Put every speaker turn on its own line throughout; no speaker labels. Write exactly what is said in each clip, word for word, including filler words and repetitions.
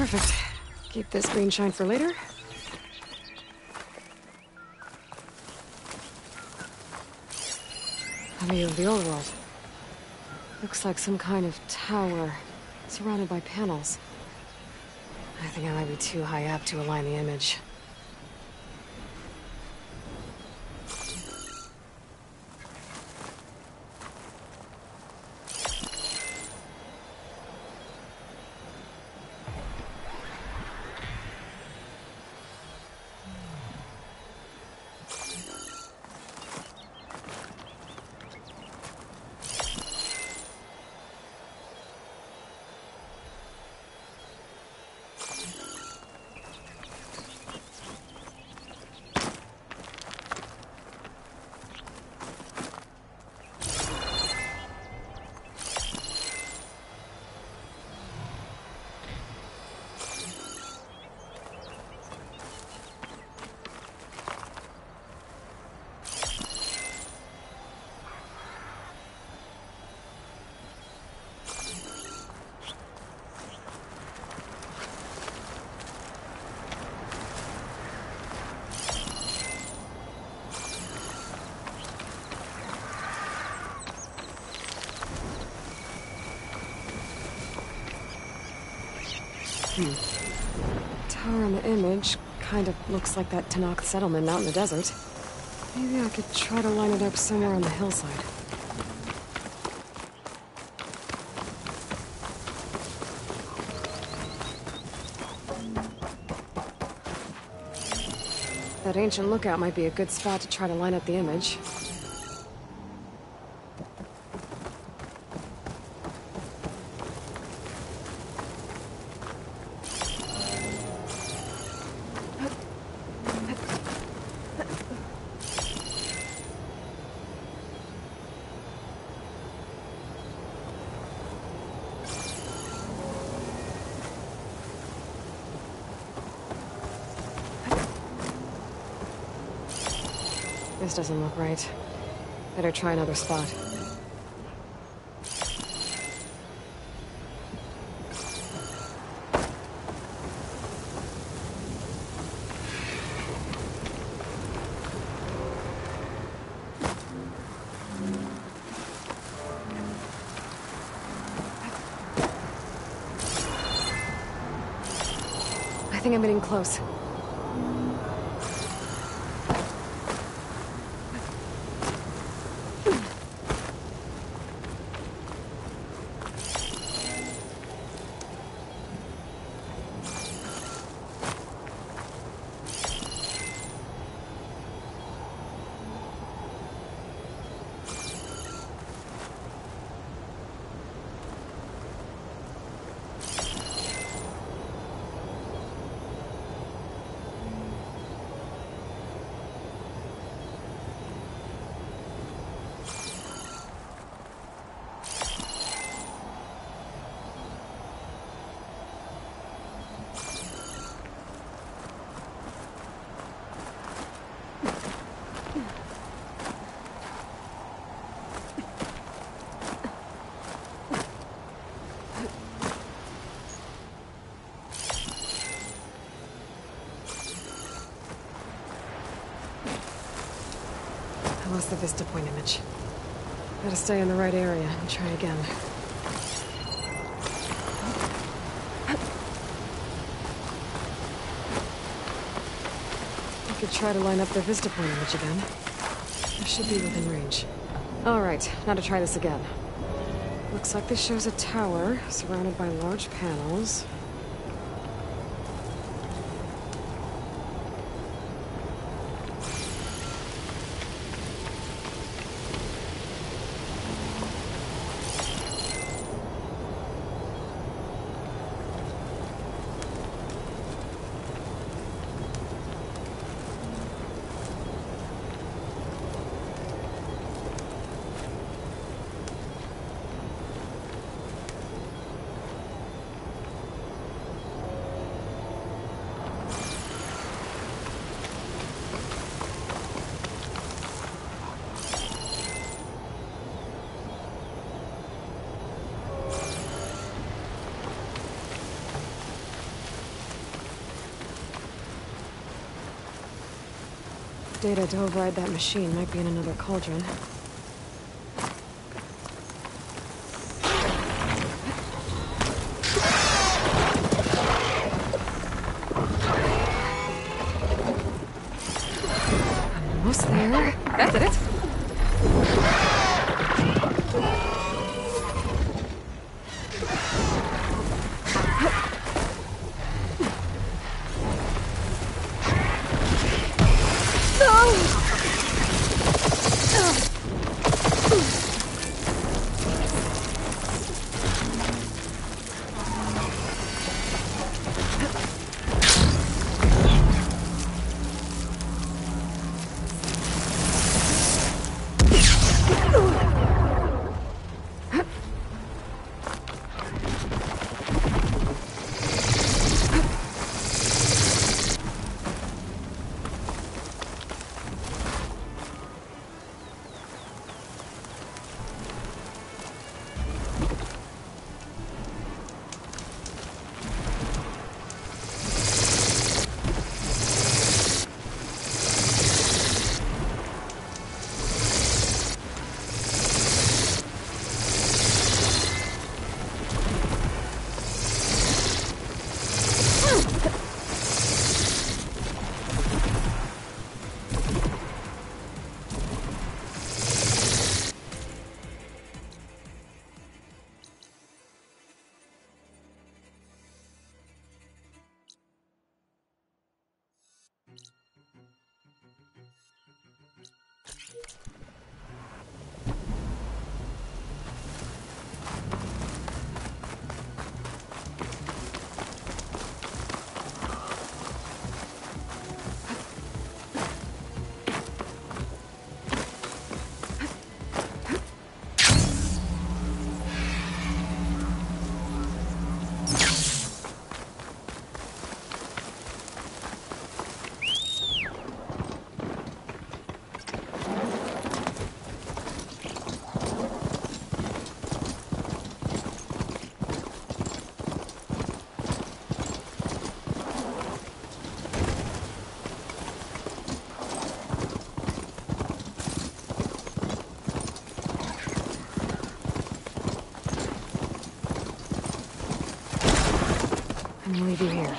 Perfect. Keep this green shine for later. A view of the old world. Looks like some kind of tower, surrounded by panels. I think I might be too high up to align the image. Hmm. Tower in the image kind of looks like that Tenakth settlement out in the desert. Maybe I could try to line it up somewhere on the hillside. That ancient lookout might be a good spot to try to line up the image. This doesn't look right. Better try another spot. I think I'm getting close. I lost the Vista Point image. Gotta stay in the right area and try again. I could try to line up the Vista Point image again. I should be within range. Alright, now to try this again. Looks like this shows a tower surrounded by large panels. data to override that machine might be in another cauldron. Almost there. That did it. I'm gonna leave you here.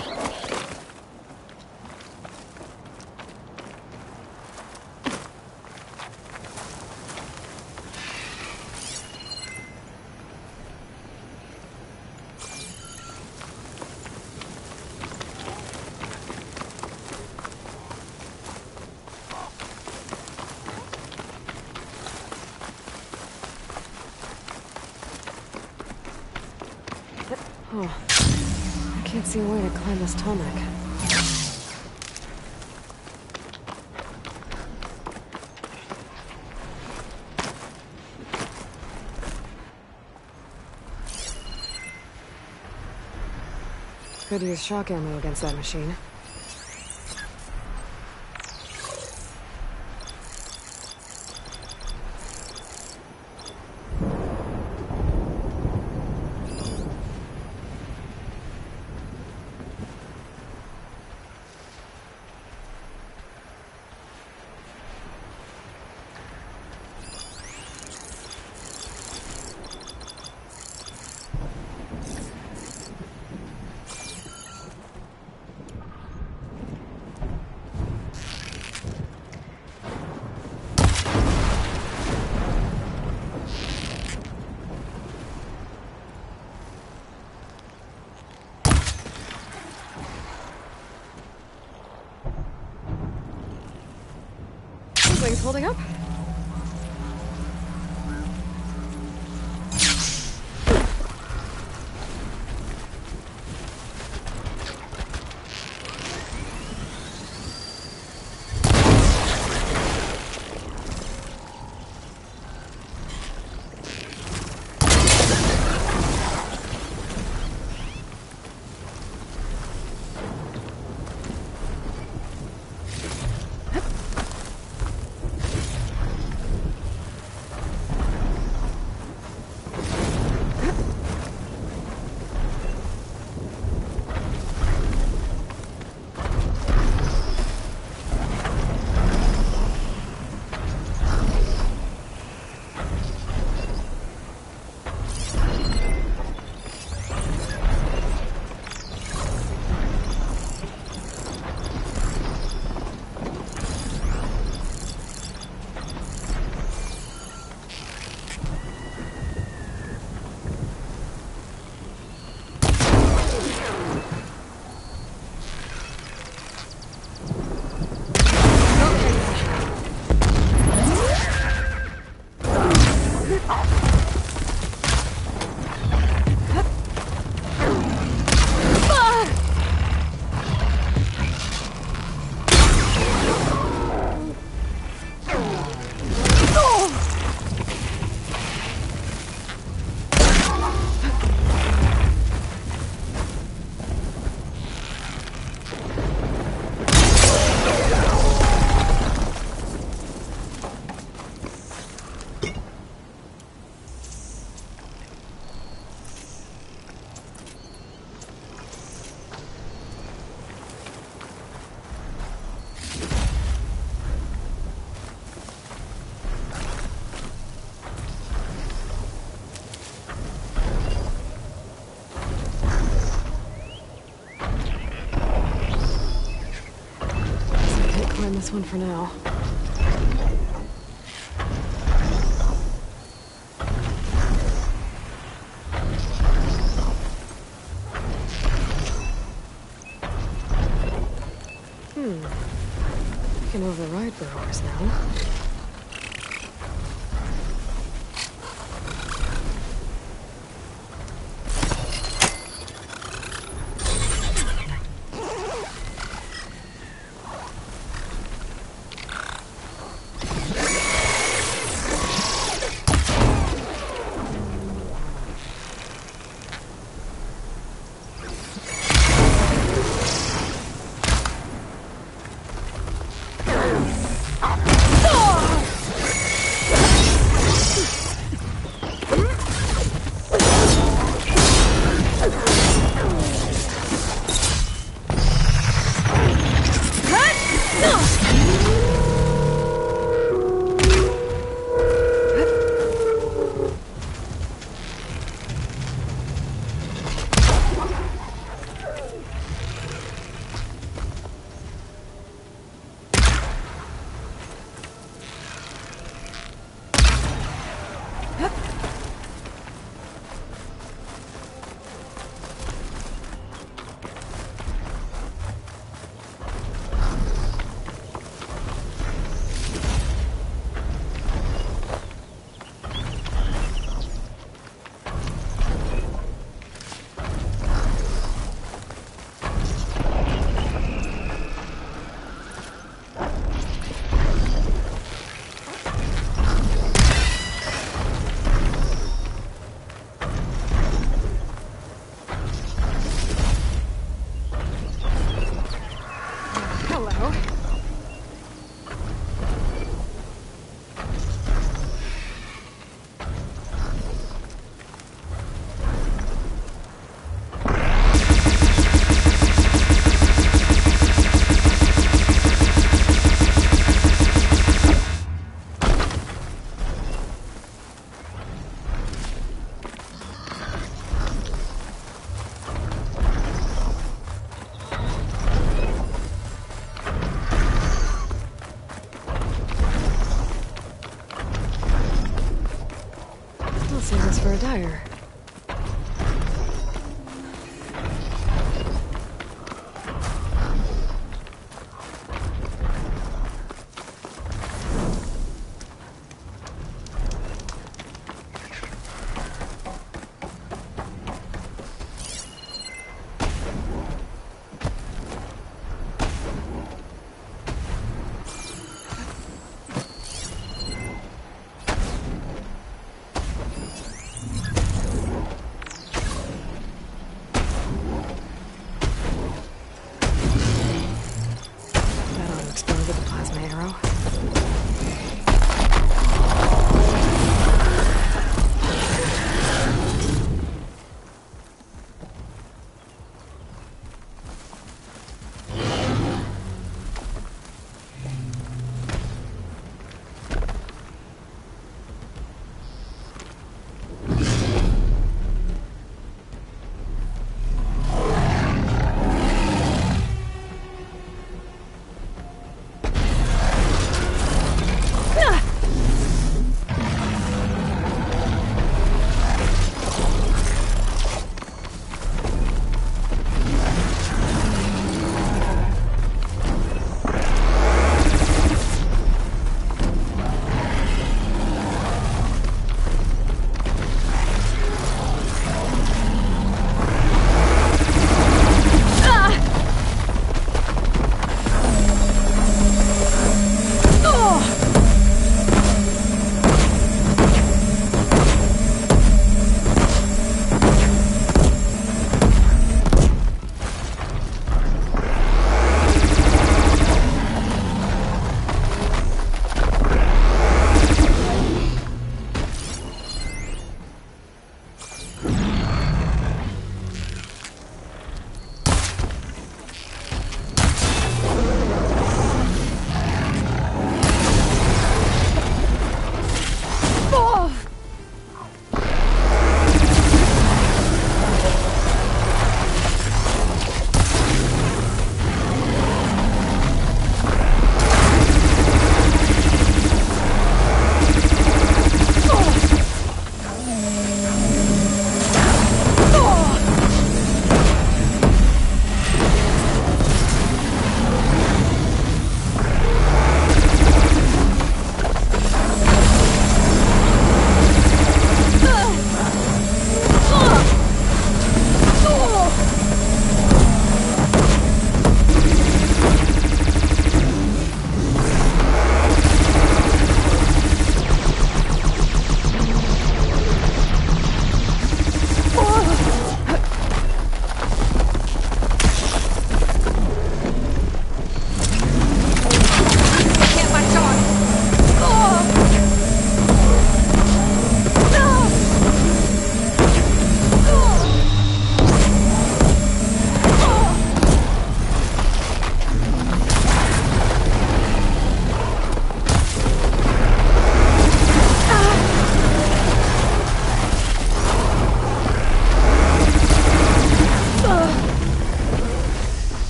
Oh. I can't see a way to climb this tall neck. Could use shock ammo against that machine. Wings holding up? This one for now. Hmm. I can override burrowers now. Oh!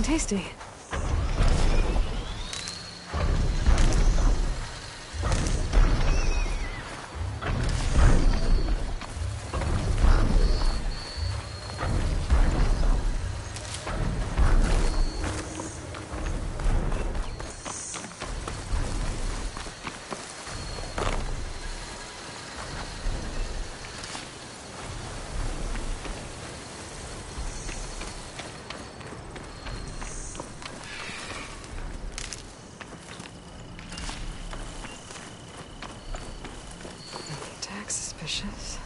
tasty. Suspicious.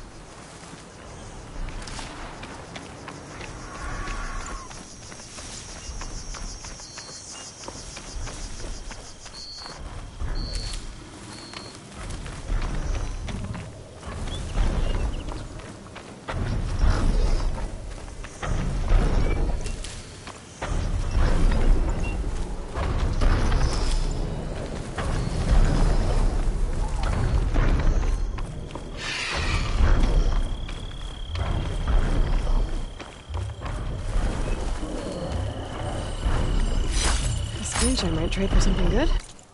I might trade for something good.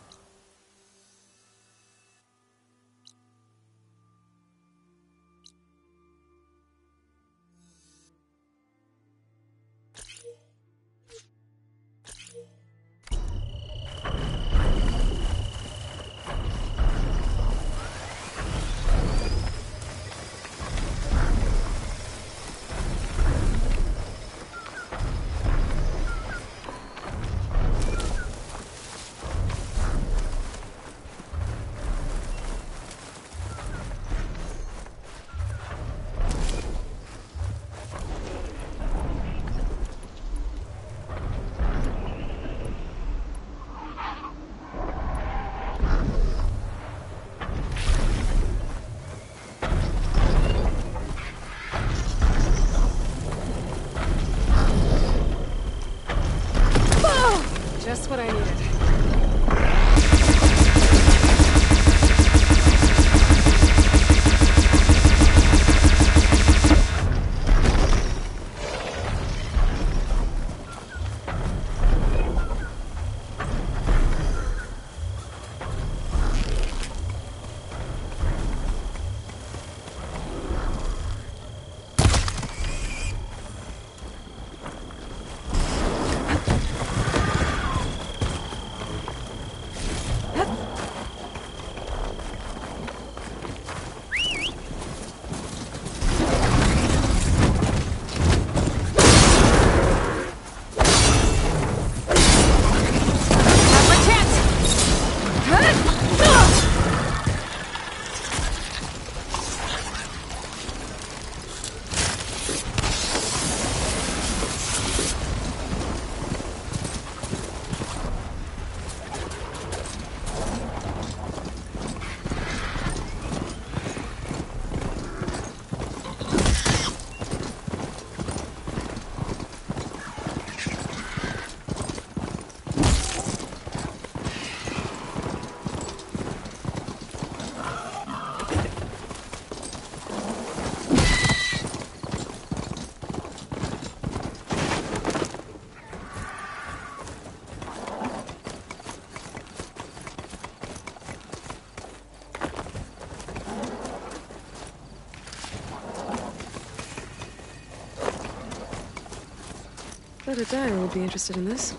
Just what I needed. Bet a dyer would be interested in this.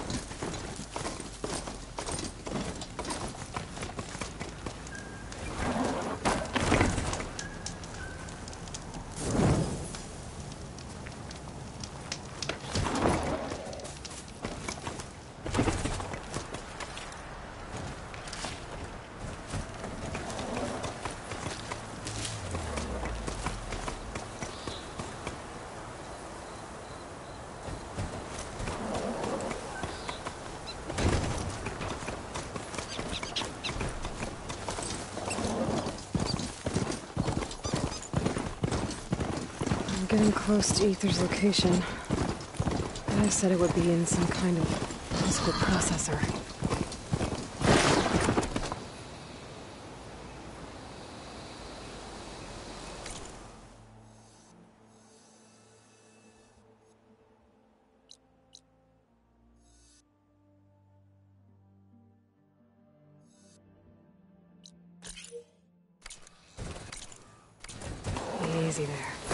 Getting close to Aether's location. I said it would be in some kind of physical processor. easy there.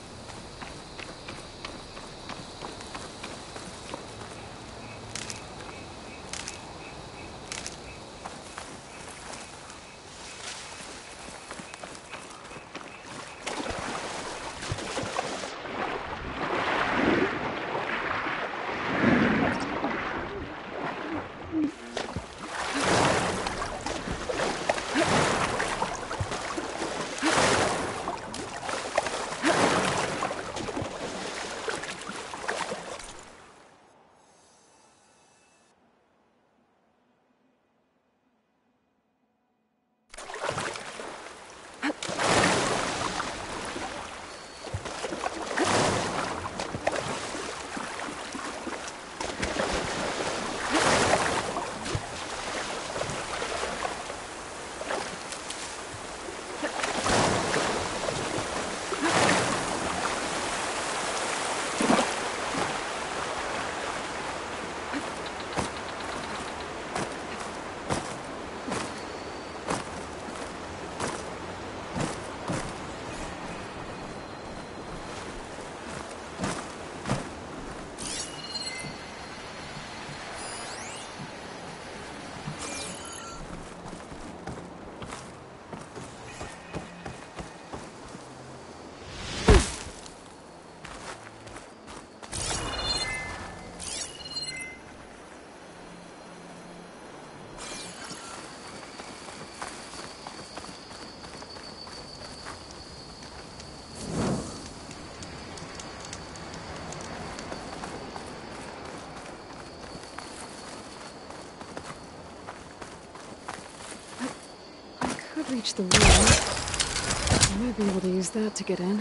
Reach the wall. I might be able to use that to get in.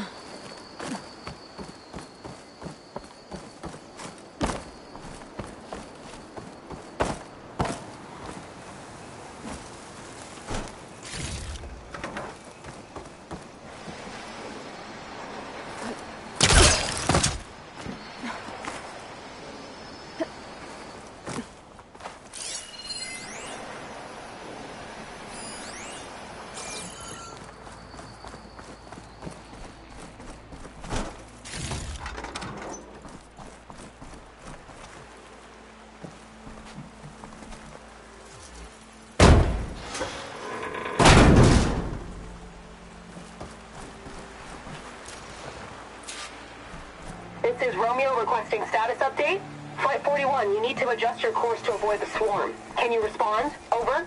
This is Romeo requesting status update. Flight forty-one, you need to adjust your course to avoid the swarm. Can you respond? Over.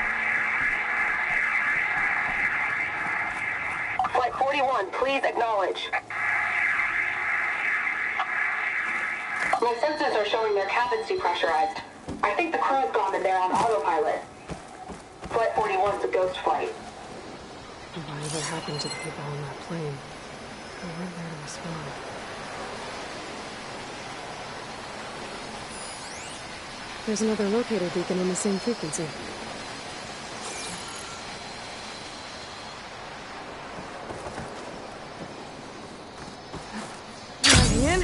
Flight forty-one, please acknowledge. My sensors are showing their cabins depressurized. I think the crew's gone in there on autopilot. Flight forty-one's a ghost flight.
Whatever happened to the people on that plane? They weren't there to respond. There's another locator beacon in the same frequency. Diving in.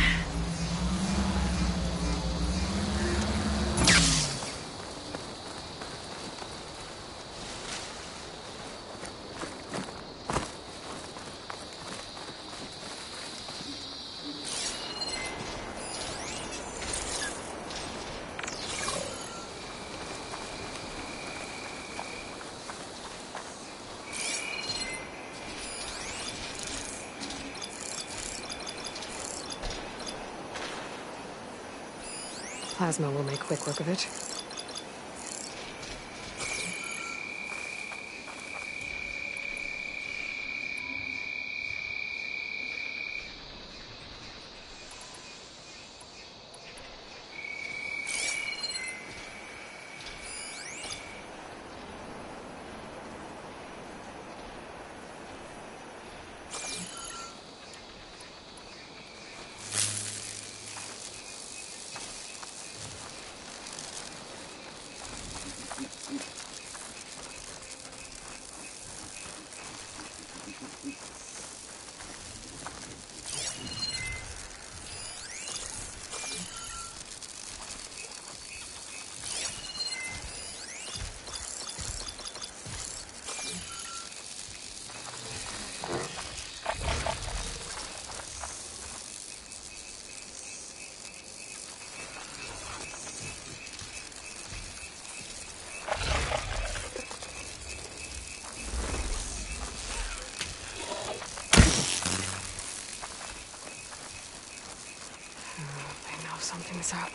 Plasma will make quick work of it. things up.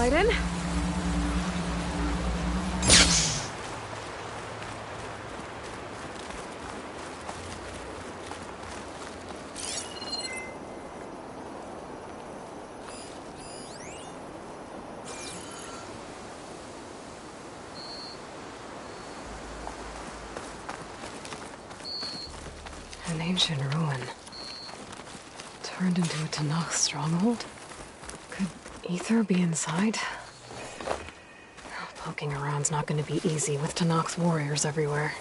Raiden. An ancient ruin. Turned into a Tenakth stronghold? Could Aether be inside? Poking around's not gonna be easy with Tenakth's warriors everywhere.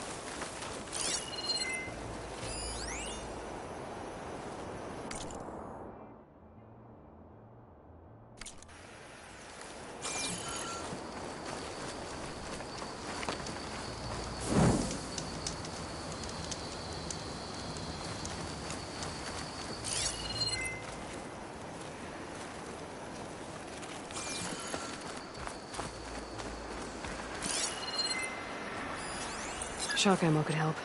Shock ammo could help.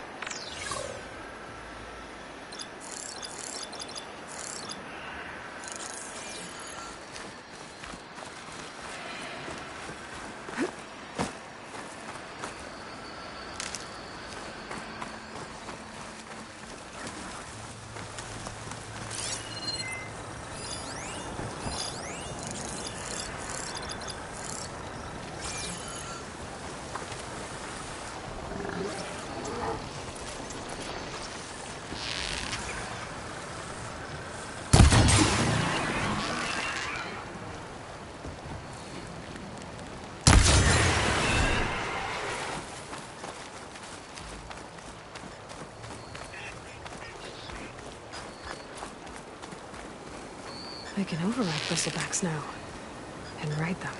I can override bristlebacks now, and ride them.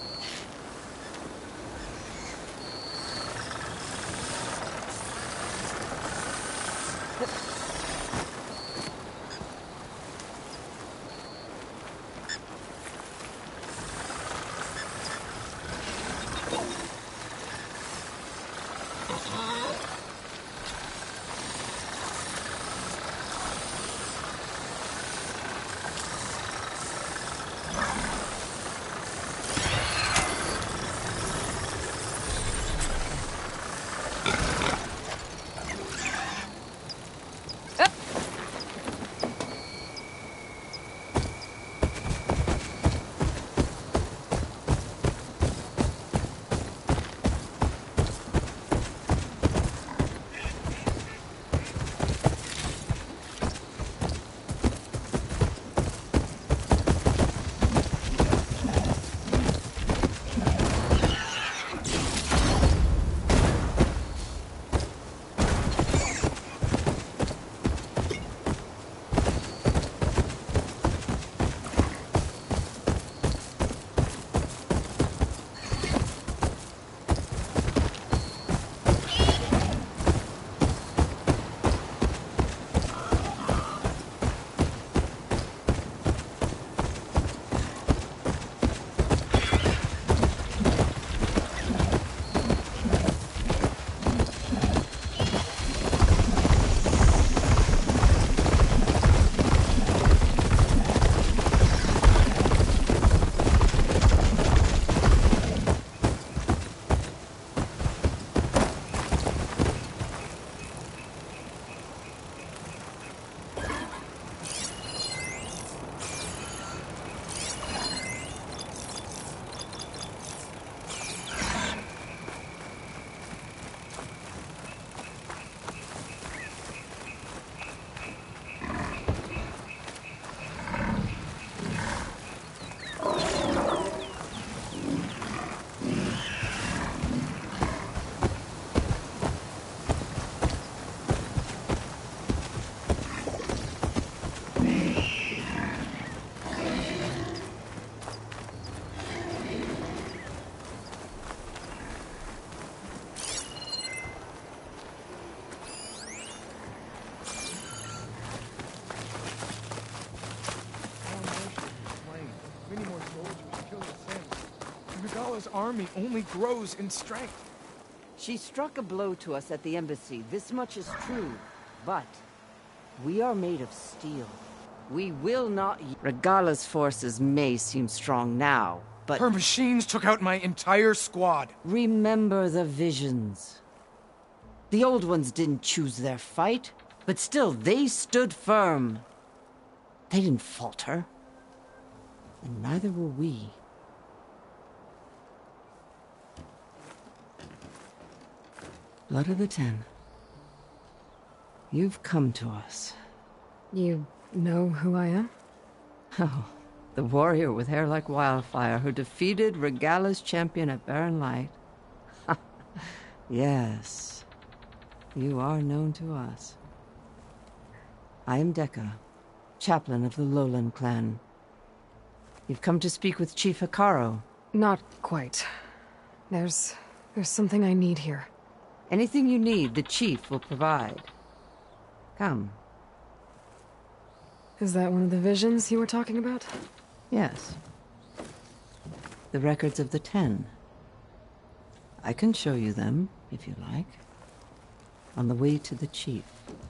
Regalla's army only grows in strength.
She struck a blow to us at the embassy, this much is true. But we are made of steel. We will not... Regalla's forces may seem strong now, but...
Her machines took out my entire squad.
Remember the visions. The old ones didn't choose their fight, but still, they stood firm. They didn't falter. And neither will we. Blood of the Ten. You've come to us.
You know who I am?
Oh, the warrior with hair like wildfire who defeated Regalla's champion at Barren Light. Yes, you are known to us. I am Dekka, chaplain of the Lowland clan. You've come to speak with Chief Hekarro.
Not quite. There's... there's something I need here.
Anything you need, the chief will provide. Come.
Is that one of the visions you were talking about?
Yes. The records of the Ten. I can show you them, if you like. On the way to the chief.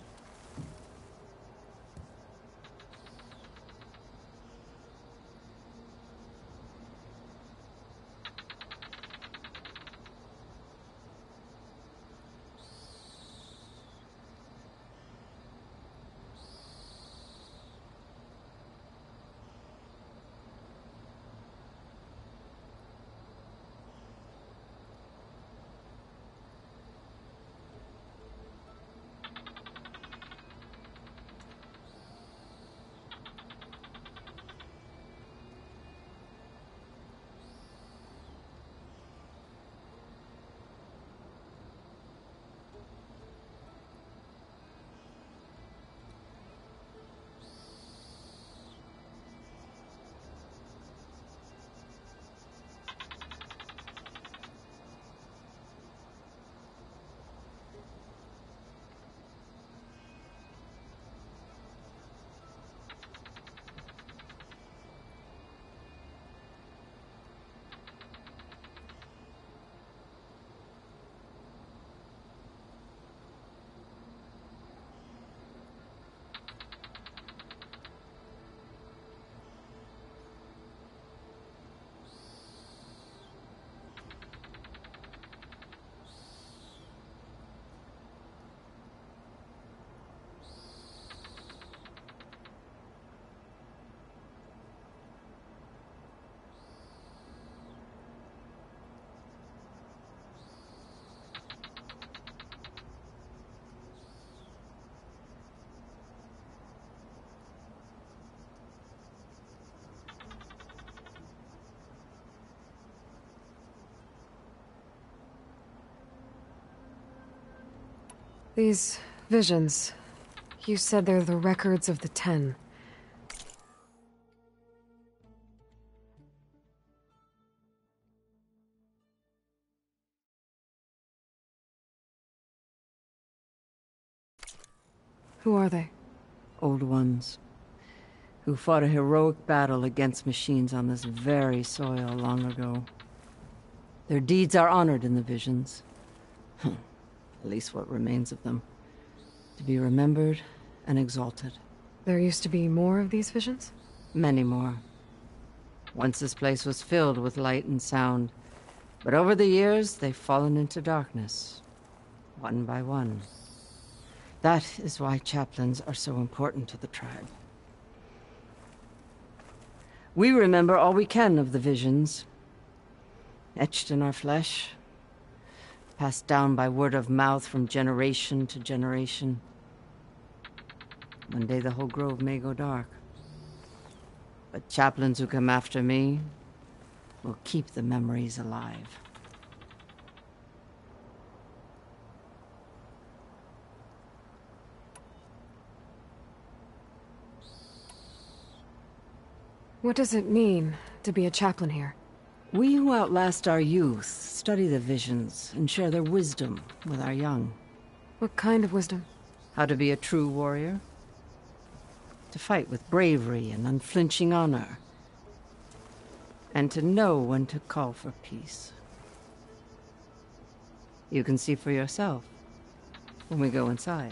These visions... you said they're the records of the Ten. Who are they?
Old ones. Who fought a heroic battle against machines on this very soil long ago. Their deeds are honored in the visions. At least what remains of them. To be remembered and exalted.
There used to be more of these visions?
Many more. Once this place was filled with light and sound. But over the years, they've fallen into darkness. One by one. That is why chaplains are so important to the tribe. We remember all we can of the visions. Etched in our flesh. Passed down by word of mouth from generation to generation. One day the whole grove may go dark. But chaplains who come after me will keep the memories alive.
What does it mean to be a chaplain here?
We who outlast our youth study the visions and share their wisdom with our young.
What kind of wisdom?
How to be a true warrior. To fight with bravery and unflinching honor. And to know when to call for peace. You can see for yourself when we go inside.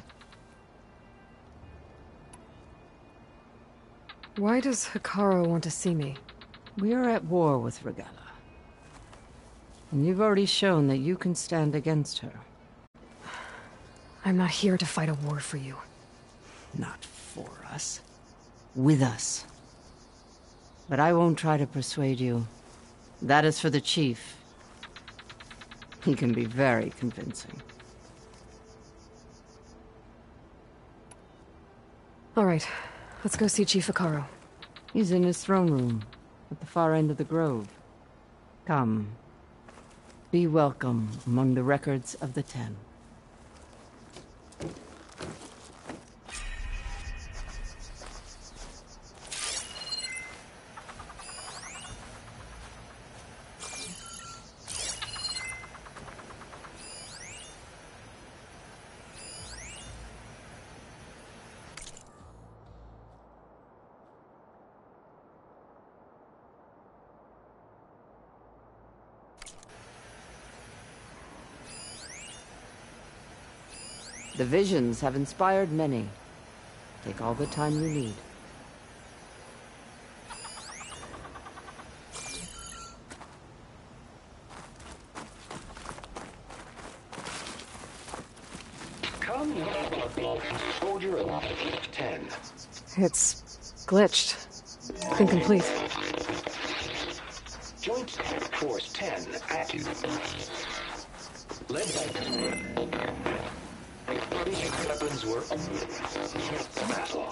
Why does Hekarro want to see me?
We are at war with Regalla. And you've already shown that you can stand against her.
I'm not here to fight a war for you.
Not for us. With us. But I won't try to persuade you. That is for the Chief. He can be very convincing.
All right, let's go see Chief Hekarro.
He's in his throne room, at the far end of the grove. Come. Be welcome among the records of the Ten. The visions have inspired many. Take all the time you need.
Come, soldier of ten.
It's glitched. Incomplete.
Joint Force ten active. Led by weapons were battle.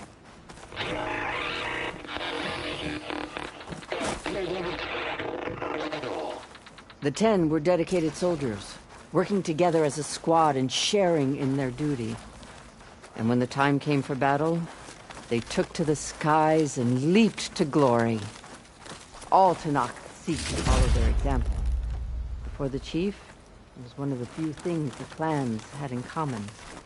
The Ten were dedicated soldiers, working together as a squad and sharing in their duty. And when the time came for battle, they took to the skies and leaped to glory. All Tenakth seek to follow their example. For the Chief, it was one of the few things the clans had in common.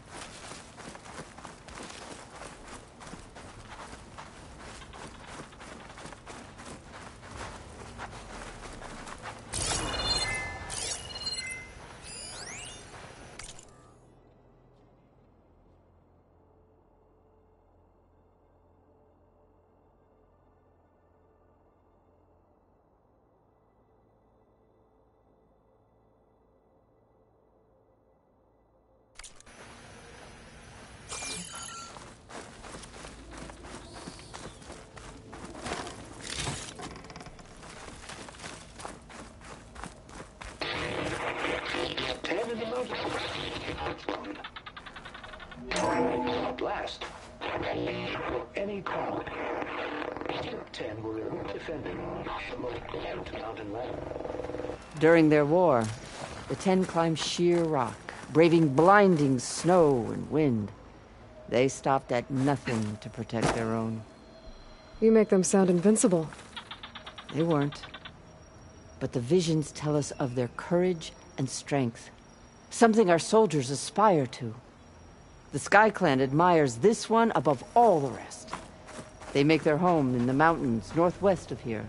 Blast. Any call. Ten were defending the mountain ladder.
During their war, the Ten climbed sheer rock, braving blinding snow and wind. They stopped at nothing to protect their own.
You make them sound invincible.
They weren't. But the visions tell us of their courage and strength, something our soldiers aspire to. The Sky Clan admires this one above all the rest. They make their home in the mountains northwest of here.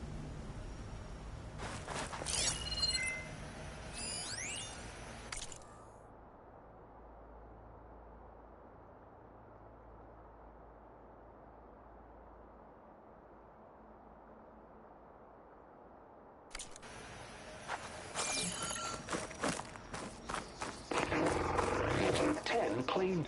Claimed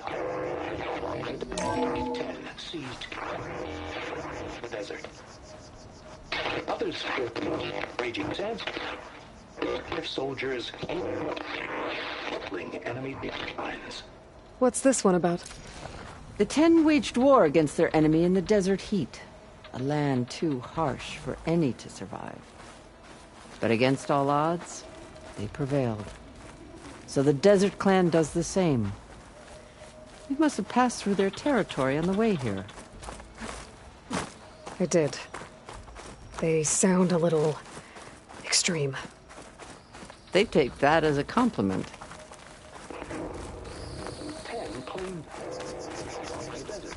ten seized the desert. Others raging sands. Their soldiers killing enemy lines.
What's this one about?
The Ten waged war against their enemy in the desert heat, a land too harsh for any to survive. But against all odds, they prevailed. So the Desert Clan does the same. You must have passed through their territory on the way here.
I did. They sound a little extreme.
They take that as a compliment.
Ten claimed the desert.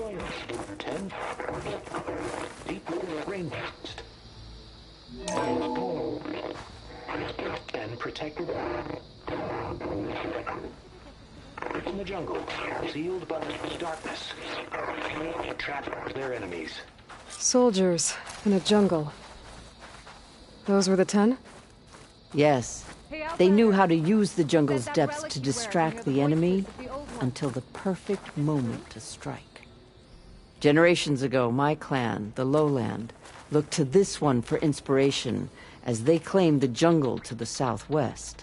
ten. Deep rainforest. And protected in the jungle, sealed by darkness. Trap their enemies.
Soldiers in a jungle. Those were the ten?
Yes. They knew how to use the jungle's depths to distract the enemy until the perfect moment to strike. Generations ago, my clan, the Lowland, looked to this one for inspiration as they claimed the jungle to the southwest.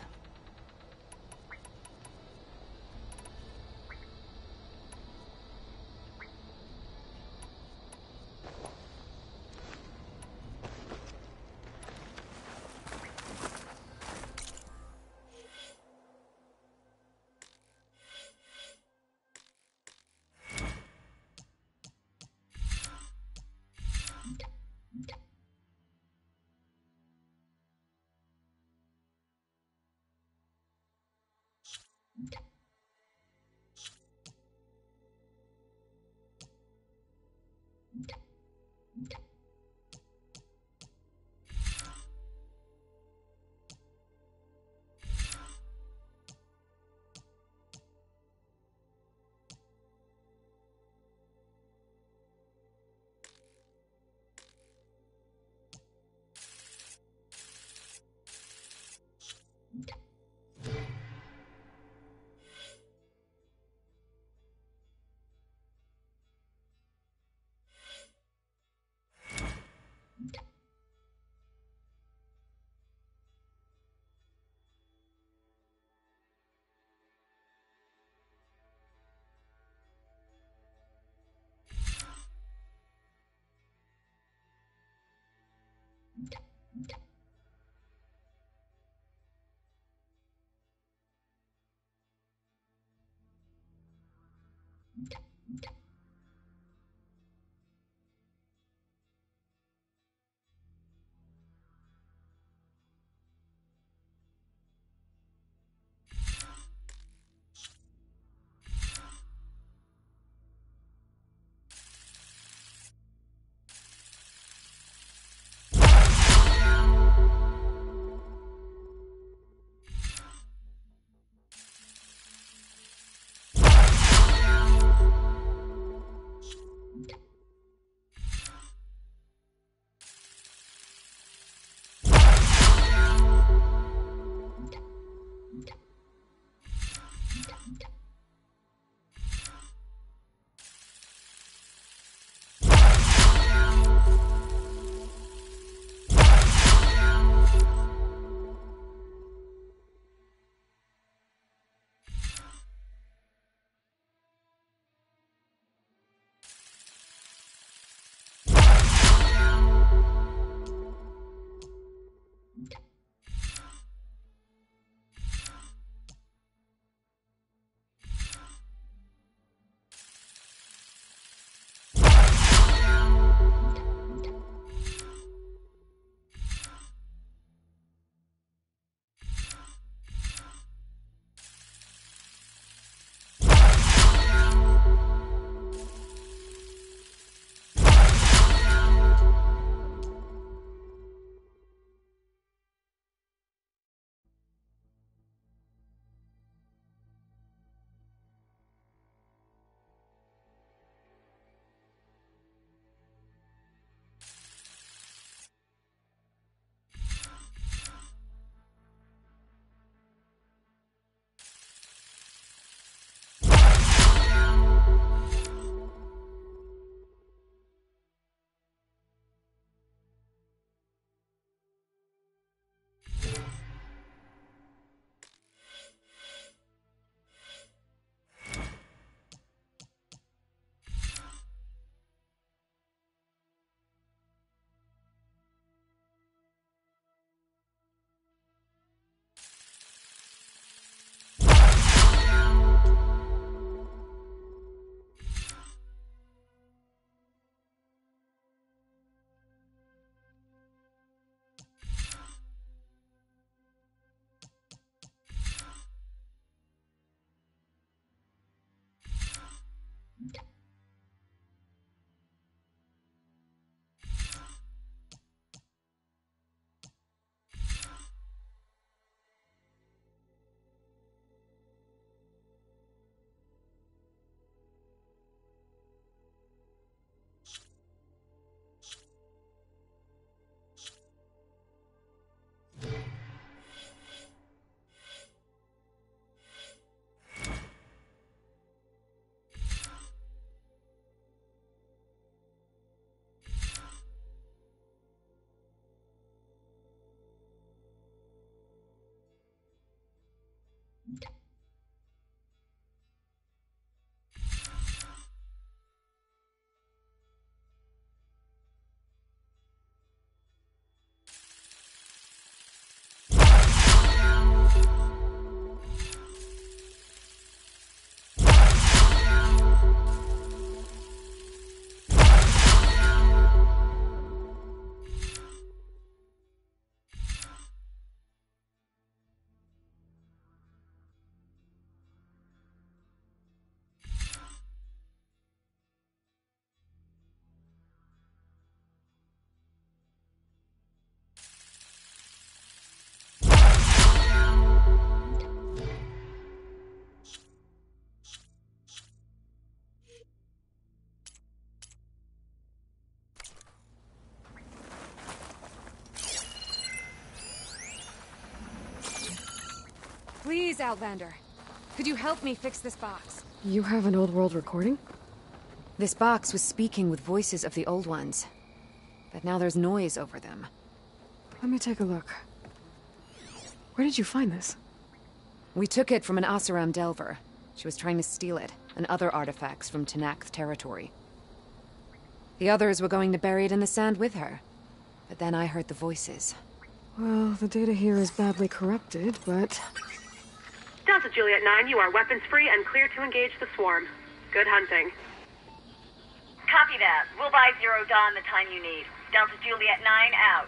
Please, Outlander. Could you help me fix this box? You have an old world recording?
This box was speaking with voices of the old ones. But now there's noise over them.
Let me take a look. Where did you find this?
We took it from an Oseram Delver. She was trying to steal it, and other artifacts from Tenakth territory. The others were going to bury it in the sand with her. But then I heard the voices.
Well, the data here is badly corrupted, but...
Delta Juliet nine, you are weapons-free and clear to engage the swarm. Good hunting.
Copy that. We'll buy Zero Dawn the time you need. Delta Juliet nine out.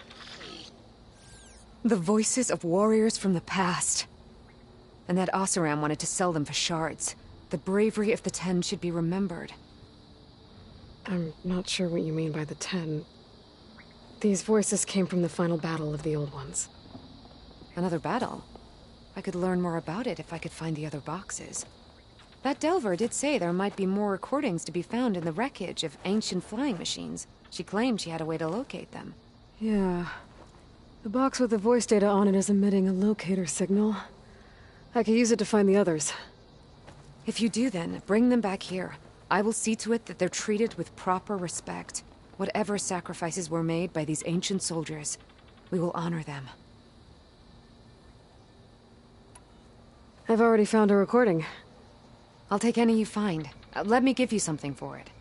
The voices of warriors from the past. And that Oseram wanted to sell them for shards. The bravery of the Ten should be remembered.
I'm not sure what you mean by the Ten. These voices came from the final battle of the Old Ones.
Another battle? I could learn more about it if I could find the other boxes. That Delver did say there might be more recordings to be found in the wreckage of ancient flying machines. She claimed she had a way to locate them.
Yeah. The box with the voice data on it is emitting a locator signal. I could use it to find the others.
If you do then, bring them back here. I will see to it that they're treated with proper respect. Whatever sacrifices were made by these ancient soldiers, we will honor them.
I've already found a recording.
I'll take any you find. Uh, let me give you something for it.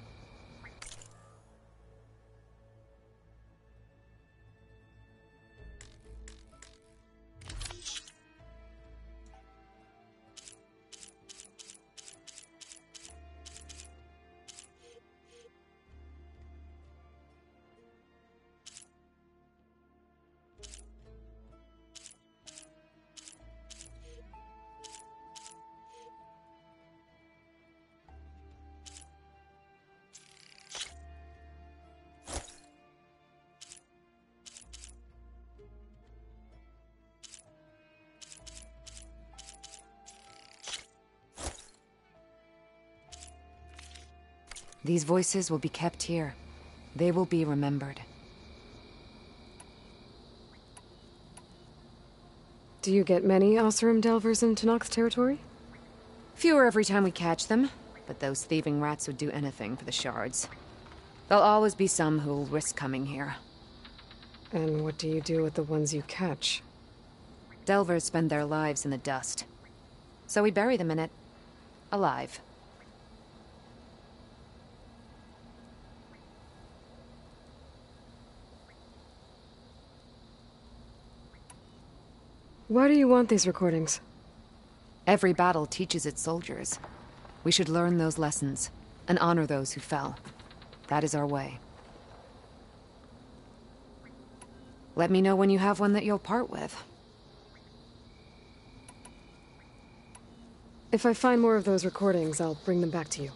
These voices will be kept here. They will be remembered.
Do you get many Oseram Delvers in Tenakth territory?
Fewer every time we catch them, but those thieving rats would do anything for the shards. There'll always be some who'll risk coming here.
And what do you do with the ones you catch?
Delvers spend their lives in the dust. So we bury them in it. Alive.
Why do you want these recordings?
Every battle teaches its soldiers. We should learn those lessons, and honor those who fell. That is our way. Let me know when you have one that you'll part with.
If I find more of those recordings, I'll bring them back to you.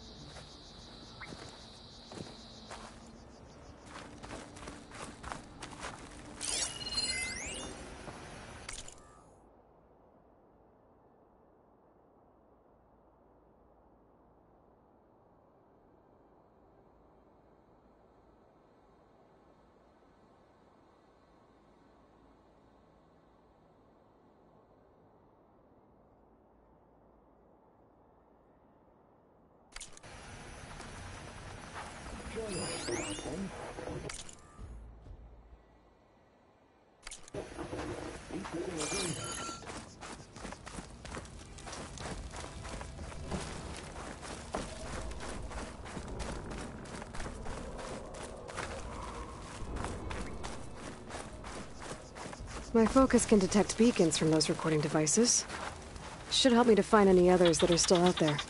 My focus can detect beacons from those recording devices. Should help me to find any others that are still out there.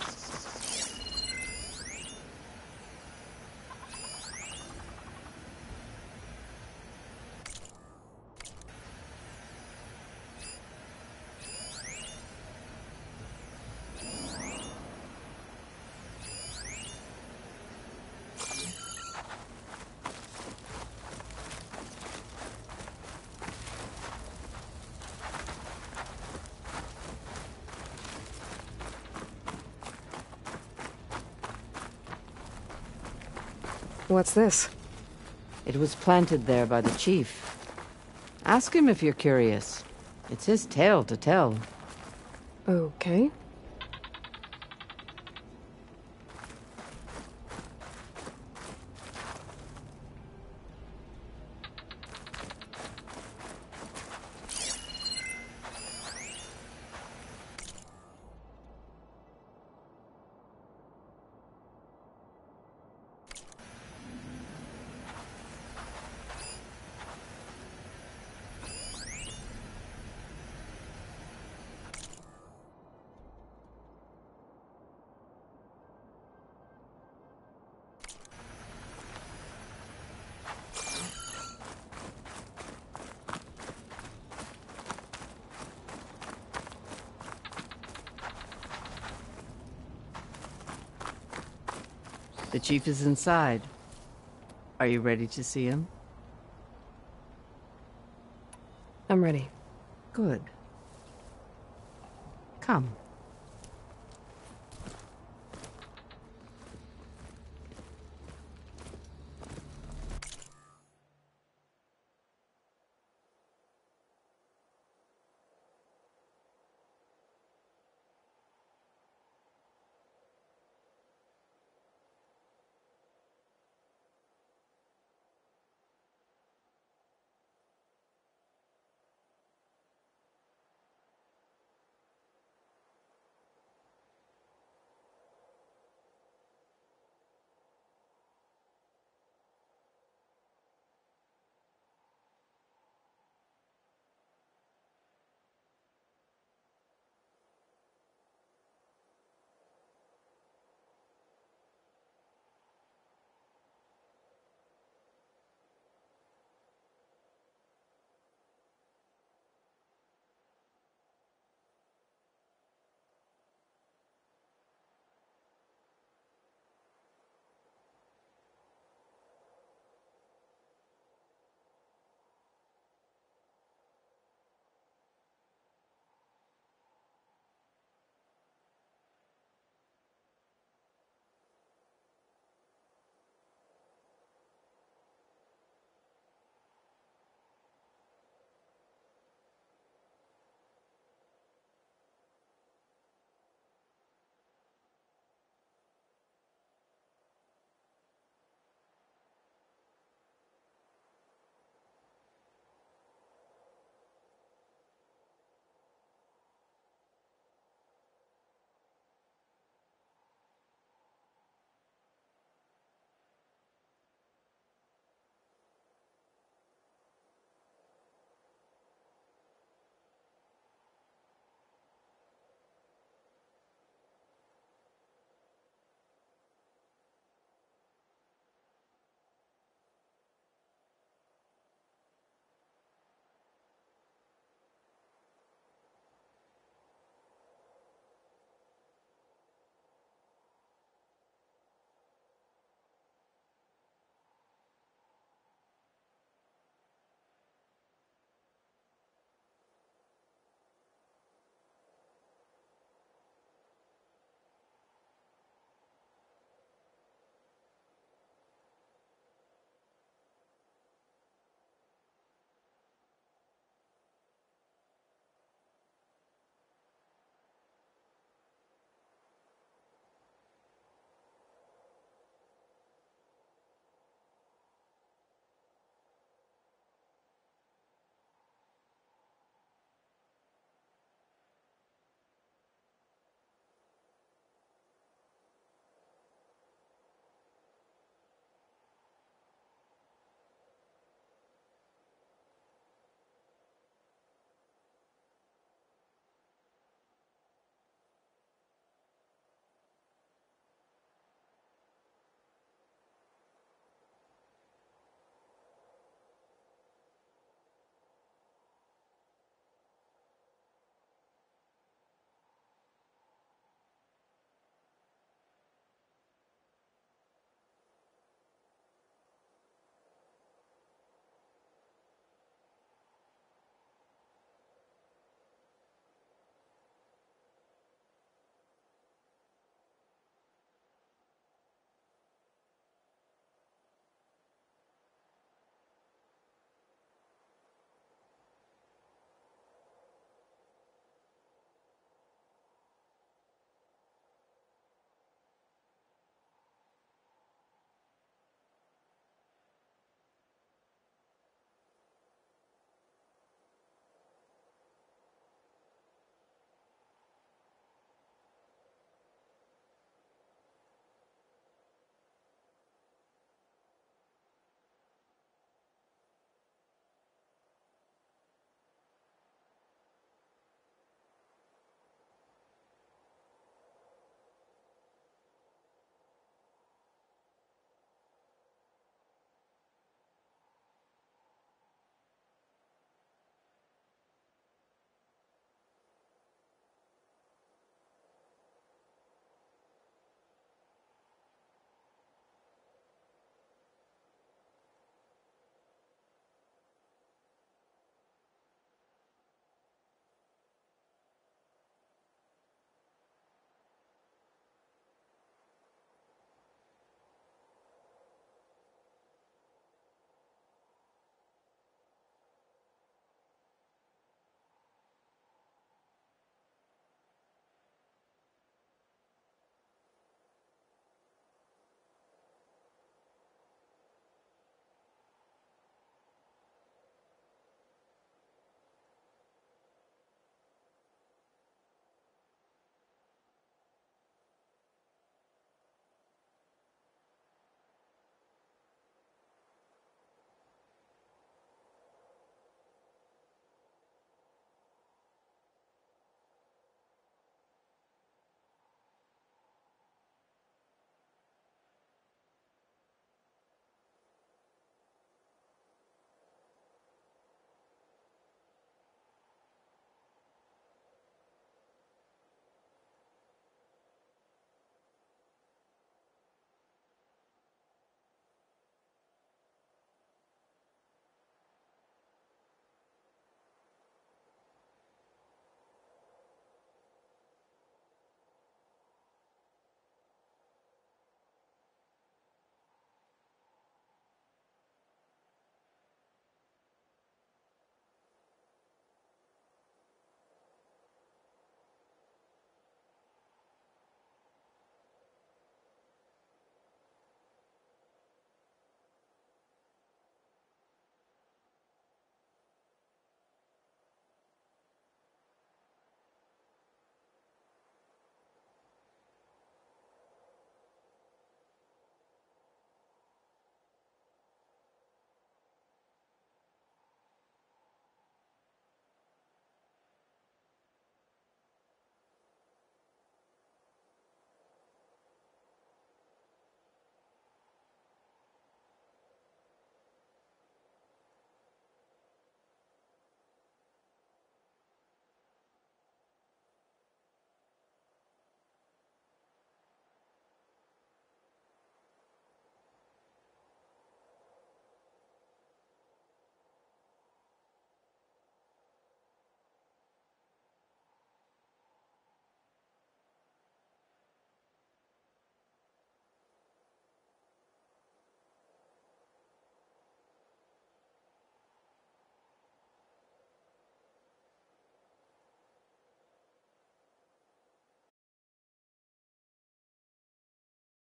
What's this?
It was planted there by the chief. Ask him if you're curious. It's his tale to tell.
Okay.
The chief is inside. Are you ready to see him?
I'm ready.
Good. Come.